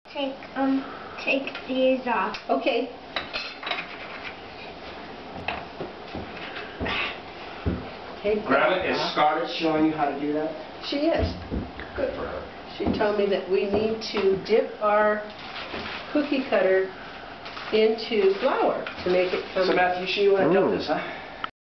Take these off. Okay. Grandma, is Scarlett showing you how to do that? She is. Good for her. She told me that we need to dip our cookie cutter into flour to make it come. So Matthew, you want to dump this, huh?